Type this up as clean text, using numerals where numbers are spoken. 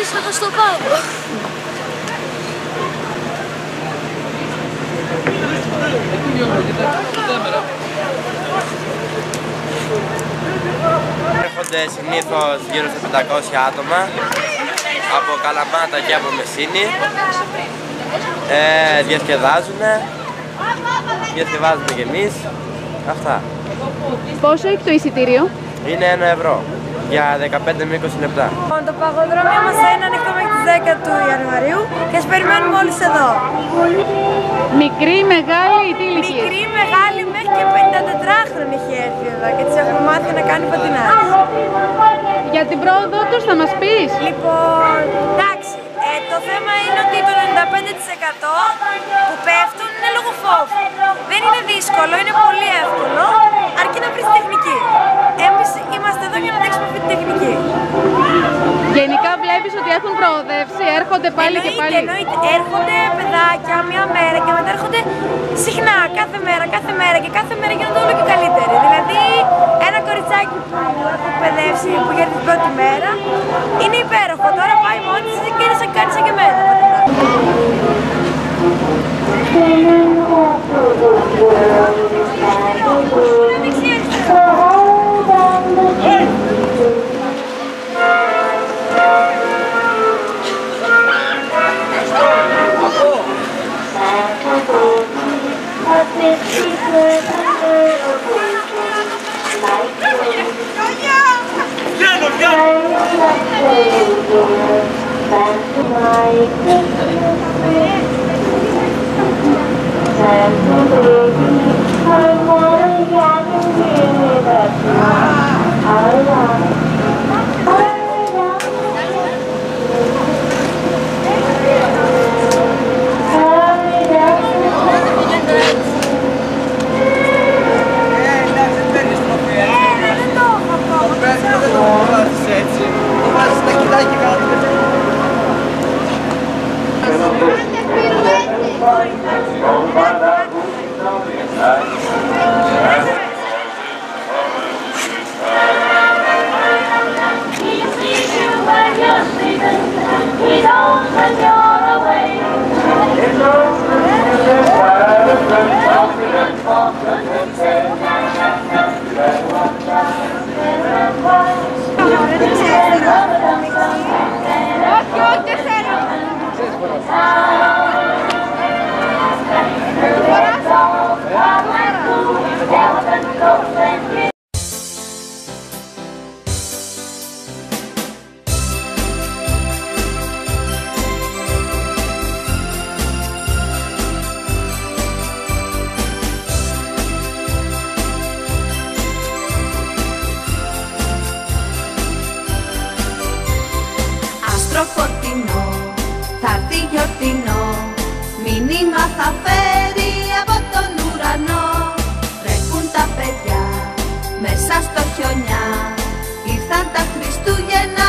Άφησα το στο πάγο. Έρχονται συνήθως γύρω στα 500 άτομα από Καλαμάτα και από Μεσίνη. Διασκεδάζουμε κι εμείς. Αυτά. Πόσο έχει το εισιτήριο? Είναι 1 ευρώ για 15 με 20 λεπτά. Το παγοδρόμιο μας θα είναι ανοιχτό μέχρι τις 10 του Ιανουαρίου και σας περιμένουμε όλους εδώ. Μικρή, μεγάλη ή τι ηλικία? Μικρή, μεγάλη, μέχρι και 54χρονη έχει έρθει εδώ και τις έχουμε μάθει να κάνει πατινάζ. Για την πρόοδο τους θα μας πεις? Λοιπόν, εντάξει, το θέμα είναι ότι το 95% που πέφτουν είναι λόγω φόβου. Δεν είναι δύσκολο, είναι πολύ εύκολο, αρκεί να βρεις τεχνική. Εμείς είμαστε εδώ για να δείξουμε αυτή τη τεχνική. Γενικά βλέπεις ότι έχουν προοδεύσει, έρχονται πάλι και πάλι? Εννοείται, έρχονται παιδάκια μια μέρα και μετά έρχονται συχνά, κάθε μέρα και κάθε μέρα γίνονται όλο και καλύτεροι. Δηλαδή, ένα κοριτσάκι που έχω εκπαιδεύσει που για την πρώτη μέρα είναι υπέροχο. Τώρα πάει μόνη της και είναι κάνει σαν και εμένα. Φωτεινό, θα έρθει γιορτινό, μήνυμα θα φέρει από τον ουρανό. Τρέχουν τα παιδιά μέσα στο χιονιά, ήρθαν τα Χριστούγεννα